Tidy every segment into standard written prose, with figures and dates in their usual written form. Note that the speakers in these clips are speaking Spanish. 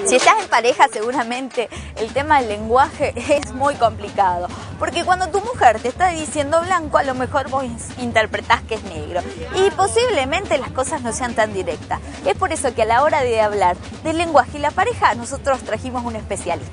Si estás en pareja, seguramente el tema del lenguaje es muy complicado, porque cuando tu mujer te está diciendo blanco, a lo mejor vos interpretás que es negro y posiblemente las cosas no sean tan directas. Es por eso que a la hora de hablar del lenguaje y la pareja, nosotros trajimos un especialista.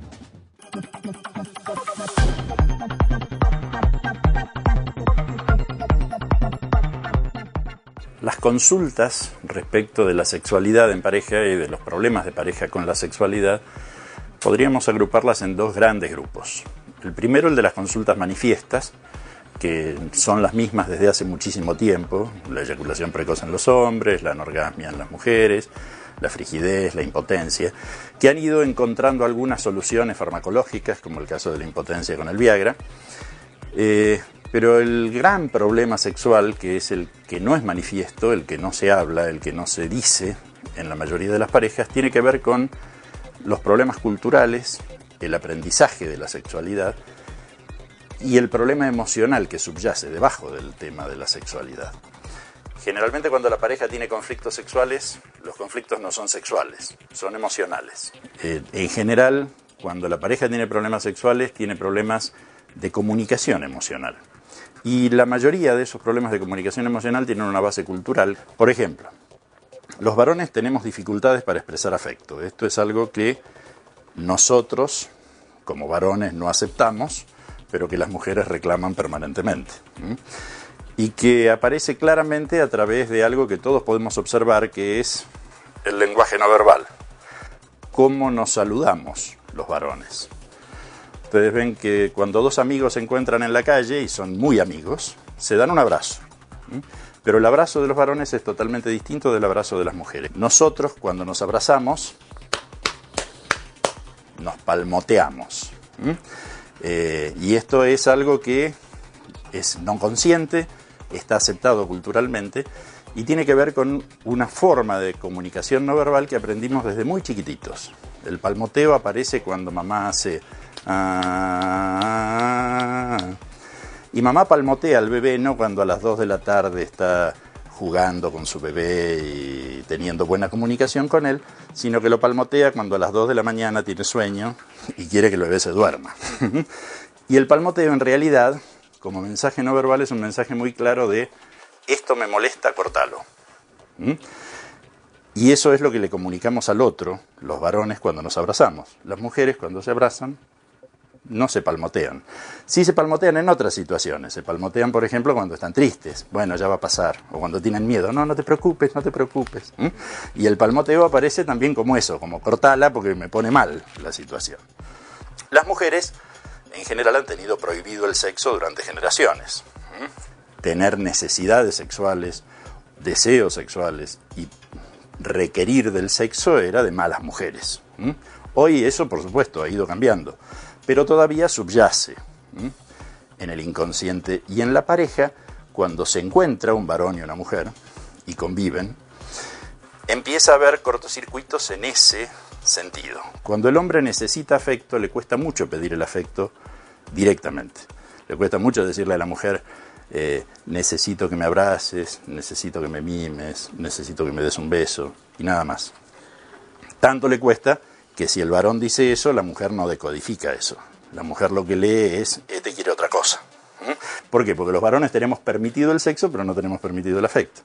Las consultas respecto de la sexualidad en pareja y de los problemas de pareja con la sexualidad podríamos agruparlas en dos grandes grupos. El primero, el de las consultas manifiestas, que son las mismas desde hace muchísimo tiempo: la eyaculación precoz en los hombres, la anorgasmia en las mujeres, la frigidez, la impotencia, que han ido encontrando algunas soluciones farmacológicas, como el caso de la impotencia con el Viagra. Pero el gran problema sexual, que es el que no es manifiesto, el que no se habla, el que no se dice en la mayoría de las parejas, tiene que ver con los problemas culturales, el aprendizaje de la sexualidad y el problema emocional que subyace debajo del tema de la sexualidad. Generalmente, cuando la pareja tiene conflictos sexuales, los conflictos no son sexuales, son emocionales. En general, cuando la pareja tiene problemas sexuales, tiene problemas de comunicación emocional. Y la mayoría de esos problemas de comunicación emocional tienen una base cultural. Por ejemplo, los varones tenemos dificultades para expresar afecto. Esto es algo que nosotros, como varones, no aceptamos, pero que las mujeres reclaman permanentemente. Y que aparece claramente a través de algo que todos podemos observar, que es el lenguaje no verbal. Cómo nos saludamos los varones. Ustedes ven que cuando dos amigos se encuentran en la calle y son muy amigos, se dan un abrazo. Pero el abrazo de los varones es totalmente distinto del abrazo de las mujeres. Nosotros, cuando nos abrazamos, nos palmoteamos. Y esto es algo que es no consciente, está aceptado culturalmente y tiene que ver con una forma de comunicación no verbal que aprendimos desde muy chiquititos. El palmoteo aparece cuando mamá hace... Y mamá palmotea al bebé no cuando a las 2 de la tarde está jugando con su bebé y teniendo buena comunicación con él, sino que lo palmotea cuando a las 2 de la mañana tiene sueño y quiere que el bebé se duerma. Y el palmoteo, en realidad, como mensaje no verbal, es un mensaje muy claro de: esto me molesta, cortalo. Y eso es lo que le comunicamos al otro, los varones, cuando nos abrazamos. Las mujeres, cuando se abrazan, no se palmotean. Sí se palmotean en otras situaciones. Se palmotean, por ejemplo, cuando están tristes. Bueno, ya va a pasar. O cuando tienen miedo. No, no te preocupes, no te preocupes. Y el palmoteo aparece también como eso, como cortala porque me pone mal la situación. Las mujeres, en general, han tenido prohibido el sexo durante generaciones. Tener necesidades sexuales, deseos sexuales y requerir del sexo era de malas mujeres. Hoy eso, por supuesto, ha ido cambiando, pero todavía subyace en el inconsciente y en la pareja. Cuando se encuentra un varón y una mujer y conviven, empieza a haber cortocircuitos en ese sentido. Cuando el hombre necesita afecto, le cuesta mucho pedir el afecto directamente. Le cuesta mucho decirle a la mujer: necesito que me abraces, necesito que me mimes, necesito que me des un beso, y nada más. Tanto le cuesta que si el varón dice eso, la mujer no decodifica eso. La mujer lo que lee es: este quiere otra cosa. ¿Por qué? Porque los varones tenemos permitido el sexo, pero no tenemos permitido el afecto.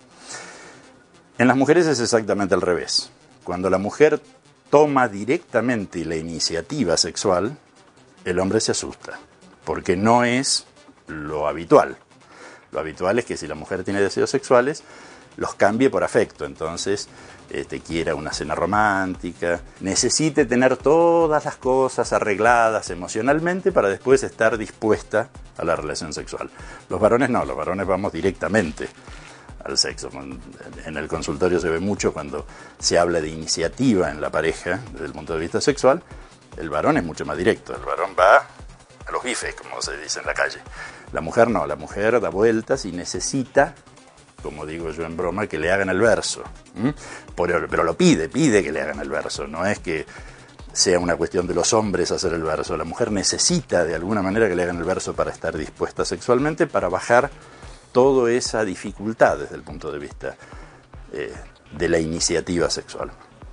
En las mujeres es exactamente al revés. Cuando la mujer toma directamente la iniciativa sexual, el hombre se asusta, porque no es lo habitual. Lo habitual es que si la mujer tiene deseos sexuales, los cambie por afecto. Entonces, quiera una cena romántica, necesite tener todas las cosas arregladas emocionalmente para después estar dispuesta a la relación sexual. Los varones no, los varones vamos directamente al sexo. En el consultorio se ve mucho cuando se habla de iniciativa en la pareja, desde el punto de vista sexual. El varón es mucho más directo, el varón va a los bifes, como se dice en la calle. La mujer no, la mujer da vueltas y necesita, como digo yo en broma, que le hagan el verso. Pero lo pide que le hagan el verso. No es que sea una cuestión de los hombres hacer el verso. La mujer necesita de alguna manera que le hagan el verso para estar dispuesta sexualmente, para bajar toda esa dificultad desde el punto de vista de la iniciativa sexual.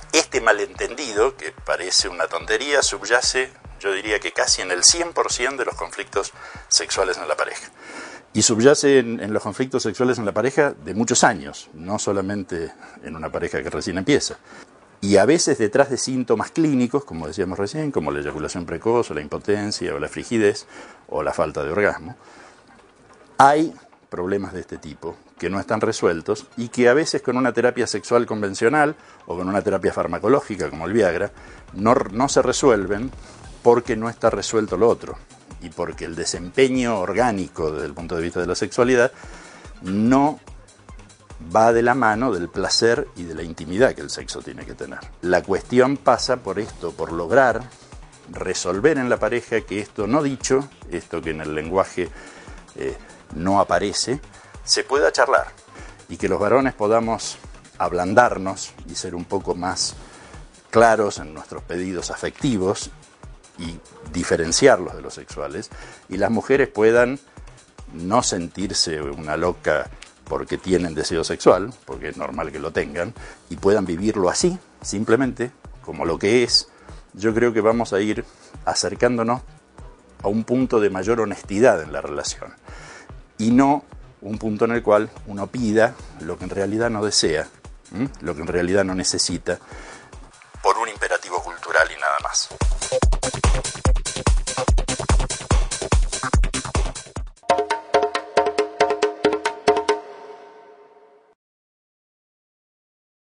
Este malentendido, que parece una tontería, subyace, yo diría que casi en el 100% de los conflictos sexuales en la pareja. Y subyace en los conflictos sexuales en la pareja de muchos años, no solamente en una pareja que recién empieza. Y a veces detrás de síntomas clínicos, como decíamos recién, como la eyaculación precoz, o la impotencia, o la frigidez, o la falta de orgasmo, hay problemas de este tipo que no están resueltos y que a veces con una terapia sexual convencional o con una terapia farmacológica como el Viagra no se resuelven porque no está resuelto lo otro y porque el desempeño orgánico desde el punto de vista de la sexualidad no va de la mano del placer y de la intimidad que el sexo tiene que tener. La cuestión pasa por esto, por lograr resolver en la pareja que esto no dicho, esto que en el lenguaje no aparece, se pueda charlar y que los varones podamos ablandarnos y ser un poco más claros en nuestros pedidos afectivos y diferenciarlos de los sexuales, y las mujeres puedan no sentirse una loca porque tienen deseo sexual, porque es normal que lo tengan, y puedan vivirlo así, simplemente, como lo que es. Yo creo que vamos a ir acercándonos a un punto de mayor honestidad en la relación, y no un punto en el cual uno pida lo que en realidad no desea, lo que en realidad no necesita, por un imperativo cultural y nada más.